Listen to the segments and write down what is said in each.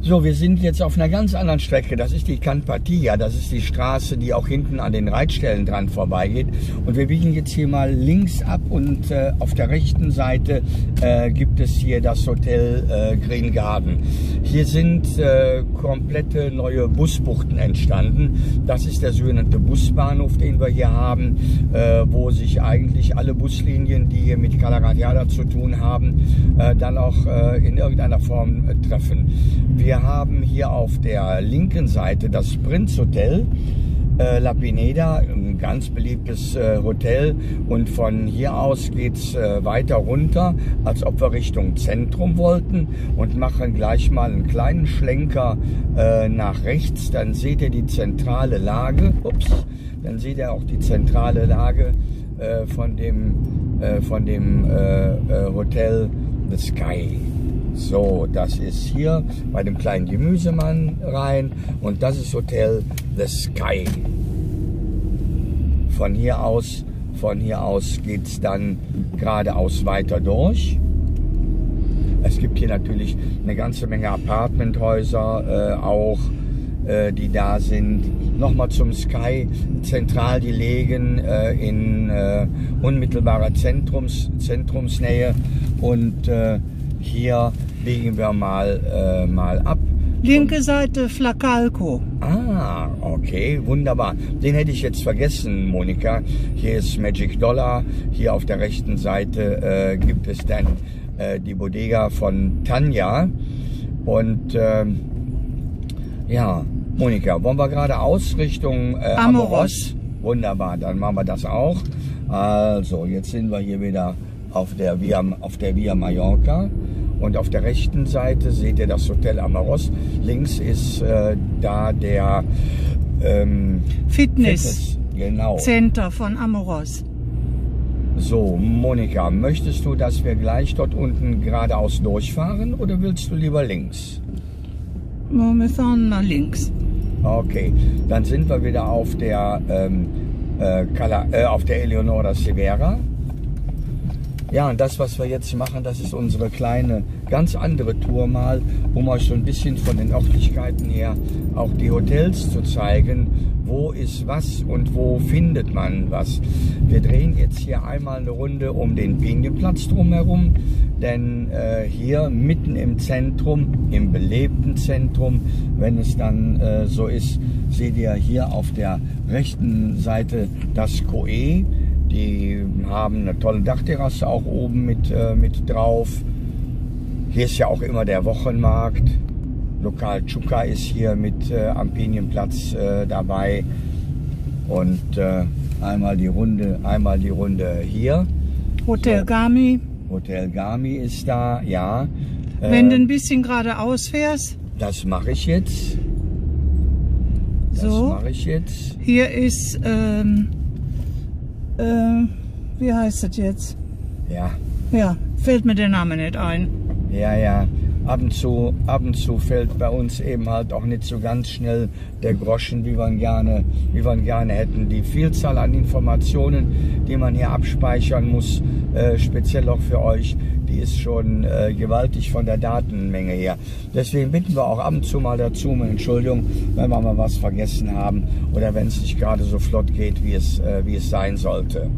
So, wir sind jetzt auf einer ganz anderen Strecke. Das ist die Canpatilla. Das ist die Straße, die auch hinten an den Reitstellen dran vorbeigeht. Und wir biegen jetzt hier mal links ab und auf der rechten Seite gibt es hier das Hotel Green Garden. Hier sind komplette neue Busbuchten entstanden. Das ist der sogenannte Busbahnhof, den wir hier haben, wo sich eigentlich alle Buslinien, die hier mit Cala Ratjada zu tun haben, dann auch in irgendeiner Form treffen. Wir haben hier auf der linken Seite das Prinz Hotel, La Pineda, ein ganz beliebtes Hotel, und von hier aus geht es weiter runter, als ob wir Richtung Zentrum wollten, und machen gleich mal einen kleinen Schlenker nach rechts. Dann seht ihr die zentrale Lage, dann seht ihr auch die zentrale Lage von dem Hotel The Sky. So, das ist hier bei dem kleinen Gemüsemann rein, und das ist Hotel The Sky. Von hier aus geht es dann geradeaus weiter durch. Es gibt hier natürlich eine ganze Menge Apartmenthäuser auch, die da sind. Nochmal zum Sky, zentral gelegen in unmittelbarer Zentrumsnähe, und hier biegen wir mal ab. Linke Seite Flacalco. Ah, okay, wunderbar. Den hätte ich jetzt vergessen, Monika. Hier ist Magic Dollar. Hier auf der rechten Seite gibt es dann die Bodega von Tanja. Und ja, Monika, wollen wir geradeaus Richtung Amoros? Wunderbar, dann machen wir das auch. Also, jetzt sind wir hier wieder auf der Via Mallorca. Und auf der rechten Seite seht ihr das Hotel Amoros. Links ist da der Fitness genau. Center von Amoros. So, Monika, möchtest du, dass wir gleich dort unten geradeaus durchfahren, oder willst du lieber links? Wir fahren nach links. Okay, dann sind wir wieder auf der Eleonora Severa. Ja, und das, was wir jetzt machen, das ist unsere kleine, ganz andere Tour mal, um euch so ein bisschen von den Örtlichkeiten her auch die Hotels zu zeigen. Wo ist was und wo findet man was? Wir drehen jetzt hier einmal eine Runde um den Pinienplatz drumherum, denn hier mitten im Zentrum, im belebten Zentrum, wenn es dann so ist, seht ihr hier auf der rechten Seite das Coe. Die haben eine tolle Dachterrasse auch oben mit drauf. Hier ist ja auch immer der Wochenmarkt. Lokal Chuka ist hier mit am Pinienplatz dabei. Und einmal die Runde hier. Hotel so. Gami. Hotel Gami ist da, ja. Wenn du ein bisschen geradeaus fährst. Das mache ich jetzt. Hier ist wie heißt das jetzt? Ja. Ja, fällt mir der Name nicht ein. Ja. Ab und zu fällt bei uns eben halt auch nicht so ganz schnell der Groschen, wie wir gerne hätten. Die Vielzahl an Informationen, die man hier abspeichern muss, speziell auch für euch, die ist schon gewaltig von der Datenmenge her. Deswegen bitten wir auch ab und zu mal dazu um Entschuldigung, wenn wir mal was vergessen haben oder wenn es nicht gerade so flott geht, wie es sein sollte.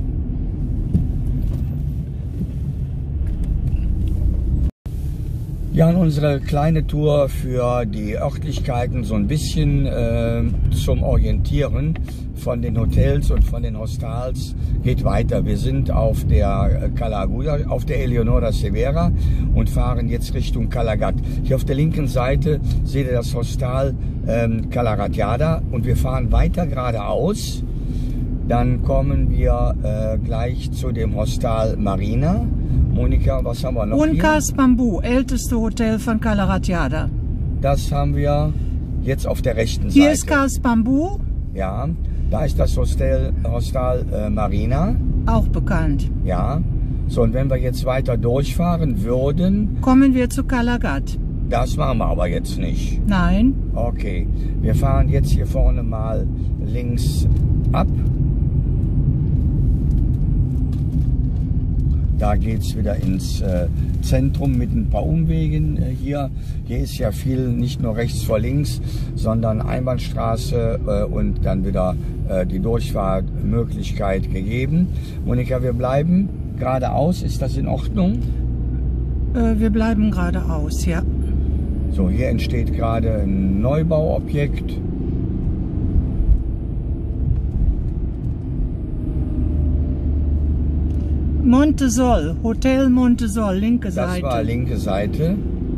Ja, und unsere kleine Tour für die Örtlichkeiten so ein bisschen zum Orientieren von den Hotels und von den Hostels geht weiter. Wir sind auf der auf der Eleonora Severa und fahren jetzt Richtung Calagat. Hier auf der linken Seite seht ihr das Hostal Cala Ratjada und wir fahren weiter geradeaus. Dann kommen wir gleich zu dem Hostal Marina. Monika, was haben wir noch und hier? Cas Bambú, älteste Hotel von Cala Ratjada. Das haben wir jetzt auf der rechten Seite. Hier ist Cas Bambú. Ja, da ist das Hostal Marina. Auch bekannt. Ja, so, und wenn wir jetzt weiter durchfahren würden... kommen wir zu Calagat. Das machen wir aber jetzt nicht. Nein. Okay, wir fahren jetzt hier vorne mal links ab. Da geht es wieder ins Zentrum mit ein paar Umwegen hier. Hier ist ja viel nicht nur rechts vor links, sondern Einbahnstraße und dann wieder die Durchfahrtmöglichkeit gegeben. Monika, wir bleiben geradeaus. Ist das in Ordnung? Wir bleiben geradeaus, ja. So, hier entsteht gerade ein Neubauobjekt. Montesol, Hotel Montesol, linke Seite. Das war linke Seite.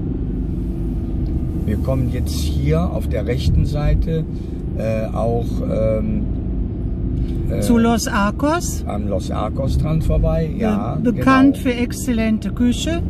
Wir kommen jetzt hier auf der rechten Seite auch zu Los Arcos. Am Los Arcos dran vorbei. Ja, bekannt genau. für exzellente Küche.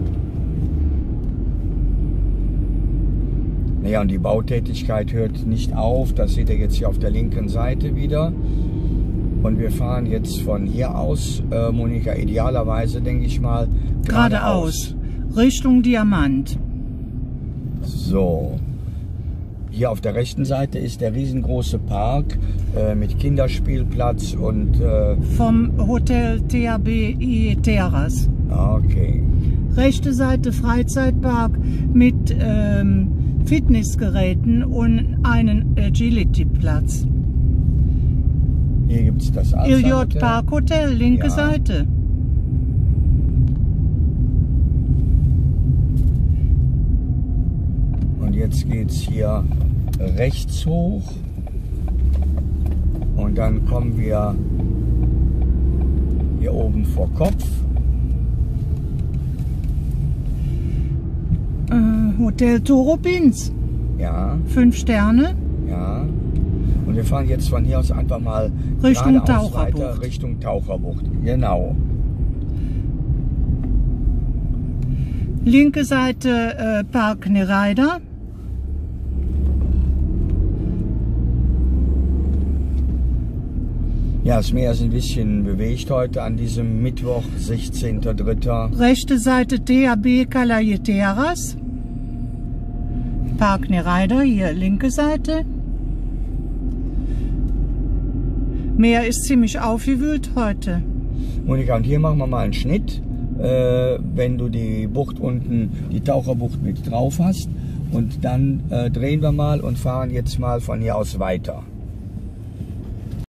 Naja, und die Bautätigkeit hört nicht auf. Das seht ihr jetzt hier auf der linken Seite wieder. Und wir fahren jetzt von hier aus, Monika, idealerweise, denke ich mal, Geradeaus. Richtung Diamant. So. Hier auf der rechten Seite ist der riesengroße Park mit Kinderspielplatz und... vom Hotel TAB Terras. Okay. Rechte Seite Freizeitpark mit Fitnessgeräten und einen Agility-Platz. Hier gibt es das Iliot Park Hotel, linke Ja. Seite. Und jetzt geht es hier rechts hoch. Und dann kommen wir hier oben vor Kopf. Hotel Toropins, Ja, 5 Sterne. ja. Und wir fahren jetzt von hier aus einfach mal Richtung geradeaus Taucherbucht. weiter Richtung Taucherbucht. Genau. Linke Seite Park Nereida. Ja, das Meer ist ein bisschen bewegt heute an diesem Mittwoch, 16.03. Rechte Seite TAB Calayeteras. Park Nereida, hier linke Seite. Meer ist ziemlich aufgewühlt heute. Monika, und hier machen wir mal einen Schnitt, wenn du die Bucht unten, die Taucherbucht mit drauf hast. Und dann drehen wir mal und fahren jetzt mal von hier aus weiter.